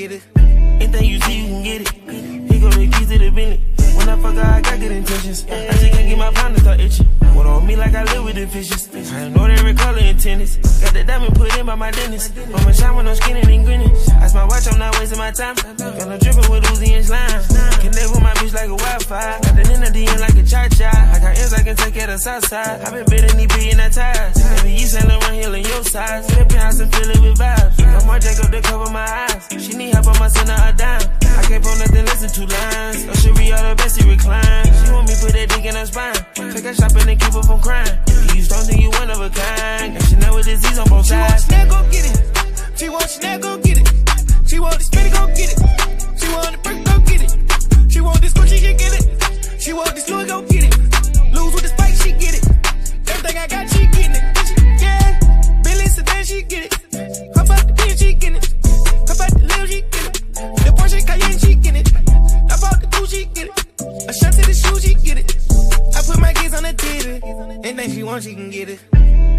get it. Anything you see, you can get it. He go the keys to the Bentley. When I fuck her, I got good intentions. I just can't get my pound to start itching. What on me like I live with the fishes. I know every color in tennis. Got the diamond put in by my dentist. I'ma shine when I'm skinning and grinning. Ice my watch, I'm not wasting my time. Got no dripping with Uzi and slime. Connect with my bitch like a Wi-Fi. Got the Nina in like a cha-cha. I got ends I can take at the south side. I been bidding these billion at ties. Baby, you Saint Laurent Hill in your size. Flip house and fill it with vibes. No more Jacob to cover my eyes. She need help, I'ma send her a dime. I can't pull nothing, listen to lines. Oh, she re all the best, she recline. She want me put that dick in her spine. Take her shopping and keep her from crying. You don't think you one of a kind. Got you know with disease on both sides. She want Chanel, go get it. She want Chanel, go get it. She want the spinning, go get it. She want the brick, go get it. She want this Gucci, she get it. She want this Louis, go get it. Lose with the spike, she get it. Everything I got, she getting it. Yeah, Billy Sedan, she get it. How about the bitch, she getting it. How about the Lil, she get it. The Porsche Cayenne, she get it. I bought the Gucci, she get it. A shot to the shoe, she get it. I put my kids on the TV. Anything she wants, she can get it.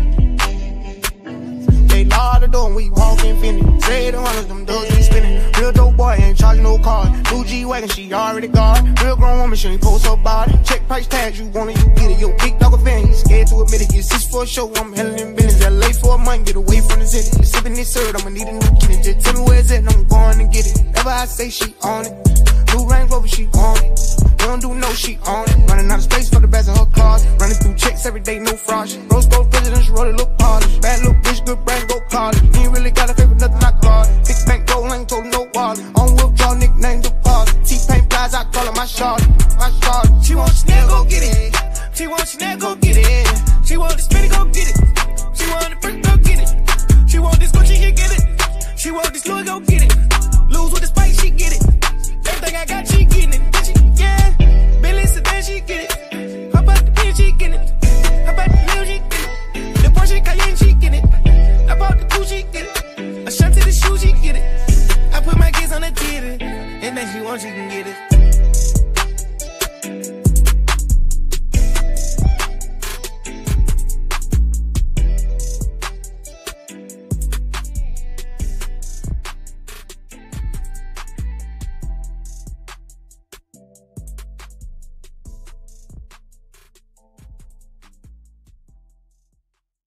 They lock the door when we walk infinity. Say the hundreds, them doors be spinning. Real dope boy, ain't charging no car. New G-Wagon, she already got it. Real grown woman, she ain't post her body. Check price tags, you want it, you get it. Yo, big dog a fan, you scared to admit it. Get 6 for a show, I'm hellin' in business. LA for a month, get away from the city. Sippin' this syrup, I'ma need a new kitchen. Just tell me where it's at, and I'm going to get it. Whatever I say, she on it. New Range Rover, she on it. We don't do no, she on it. Running out of space for the best of her cars. Running through checks every day, no fraud. Rose gold president, she roll it, look polished. Bad little bitch, good brand, go college. You ain't really got a favor, nothing I got. Big bank roll, ain't told no wallet. On whip jaw, nickname deposit. T-Paint Plies, I call her my shawty. My shawty. She want Chanel, go get it. She want Chanel, go get it. She want the spinning, go get it. She want the brick, go get it. She want this Gucci, she get it. She want this Louis, go get it. Lose with the spike, she get it. Everything I got, she getting it.